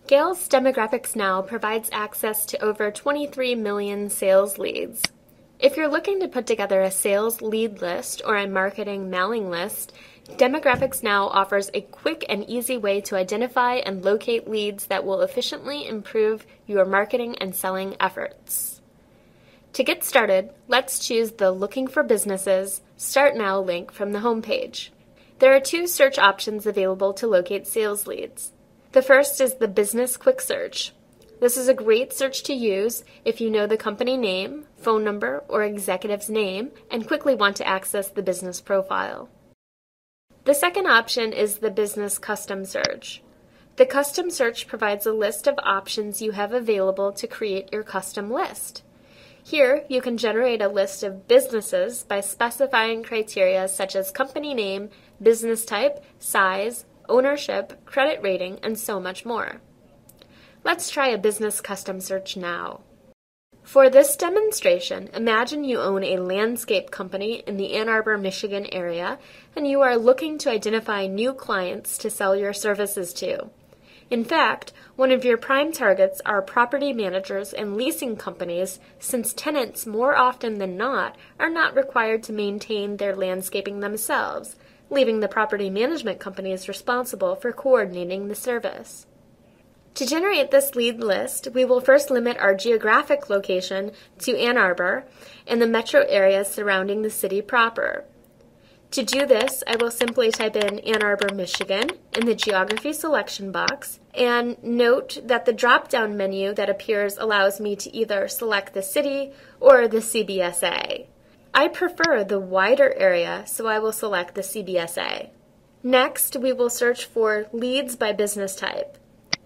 Gale's DemographicsNow provides access to over 23 million sales leads. If you're looking to put together a sales lead list or a marketing mailing list, DemographicsNow offers a quick and easy way to identify and locate leads that will efficiently improve your marketing and selling efforts. To get started, let's choose the Looking for Businesses Start Now link from the homepage. There are two search options available to locate sales leads. The first is the Business Quick Search. This is a great search to use if you know the company name, phone number, or executive's name and quickly want to access the business profile. The second option is the Business Custom Search. The Custom Search provides a list of options you have available to create your custom list. Here, you can generate a list of businesses by specifying criteria such as company name, business type, size, ownership, credit rating, and so much more. Let's try a business custom search now. For this demonstration, imagine you own a landscape company in the Ann Arbor, Michigan area, and you are looking to identify new clients to sell your services to. In fact, one of your prime targets are property managers and leasing companies, since tenants more often than not are not required to maintain their landscaping themselves, leaving the property management companies responsible for coordinating the service. To generate this lead list, we will first limit our geographic location to Ann Arbor and the metro areas surrounding the city proper. To do this, I will simply type in Ann Arbor, Michigan in the geography selection box, and note that the drop-down menu that appears allows me to either select the city or the CBSA. I prefer the wider area, so I will select the CBSA. Next, we will search for leads by business type.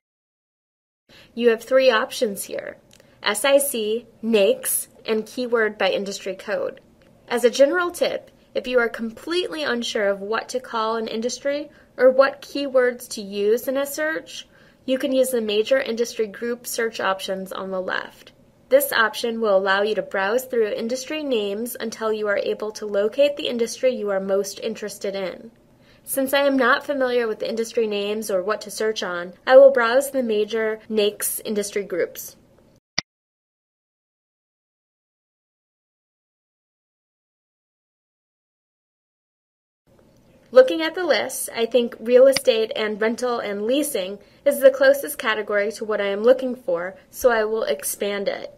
You have three options here: SIC, NAICS, and keyword by industry code. As a general tip, if you are completely unsure of what to call an industry or what keywords to use in a search, you can use the major industry group search options on the left. This option will allow you to browse through industry names until you are able to locate the industry you are most interested in. Since I am not familiar with the industry names or what to search on, I will browse the major NAICS industry groups. Looking at the list, I think real estate and rental and leasing is the closest category to what I am looking for, so I will expand it.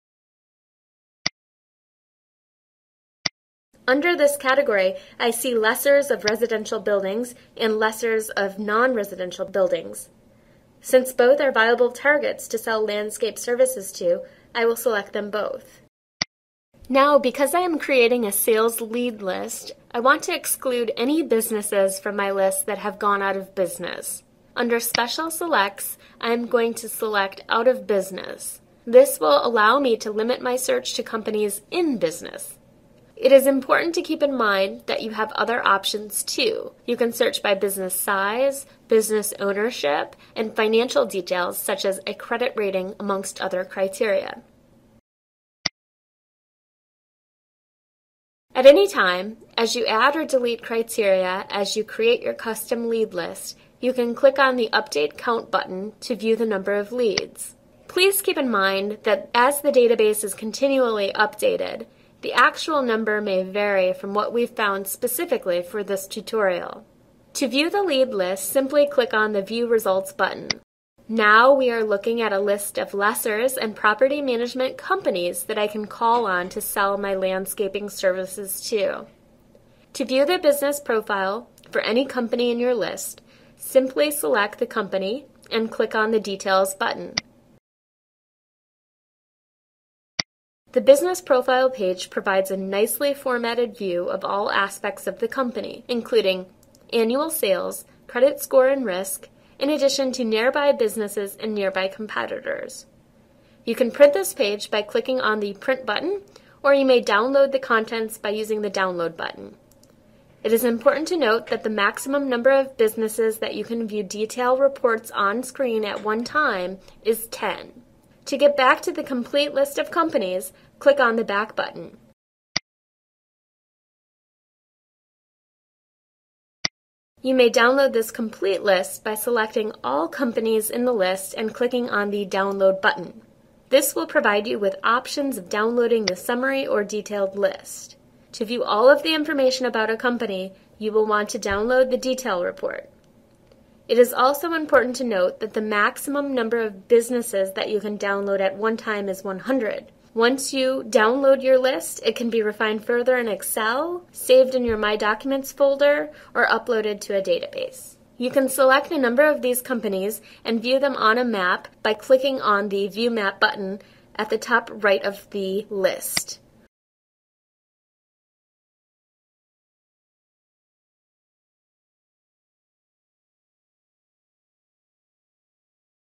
Under this category, I see lessors of residential buildings and lessors of non-residential buildings. Since both are viable targets to sell landscape services to, I will select them both. Now, because I am creating a sales lead list, I want to exclude any businesses from my list that have gone out of business. Under Special Selects, I am going to select Out of Business. This will allow me to limit my search to companies in business. It is important to keep in mind that you have other options too. You can search by business size, business ownership, and financial details such as a credit rating, amongst other criteria. At any time, as you add or delete criteria as you create your custom lead list, you can click on the Update Count button to view the number of leads. Please keep in mind that as the database is continually updated, the actual number may vary from what we've found specifically for this tutorial. To view the lead list, simply click on the View Results button. Now we are looking at a list of lessors and property management companies that I can call on to sell my landscaping services to. To view the business profile for any company in your list, simply select the company and click on the Details button. The business profile page provides a nicely formatted view of all aspects of the company, including annual sales, credit score and risk, in addition to nearby businesses and nearby competitors. You can print this page by clicking on the Print button, or you may download the contents by using the Download button. It is important to note that the maximum number of businesses that you can view detailed reports on screen at one time is 10. To get back to the complete list of companies, click on the Back button. You may download this complete list by selecting all companies in the list and clicking on the Download button. This will provide you with options of downloading the summary or detailed list. To view all of the information about a company, you will want to download the detail report. It is also important to note that the maximum number of businesses that you can download at one time is 100. Once you download your list, it can be refined further in Excel, saved in your My Documents folder, or uploaded to a database. You can select a number of these companies and view them on a map by clicking on the View Map button at the top right of the list.